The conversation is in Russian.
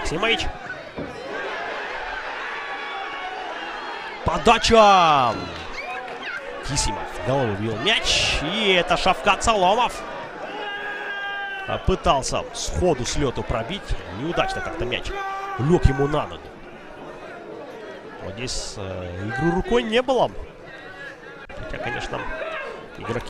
Максимович. Подача! Кисимов голову ввел мяч. И это Шавкат Саломов. Пытался сходу с лету пробить. Неудачно как-то мяч лег ему на ногу. Вот здесь игры рукой не было. Хотя, конечно, игроки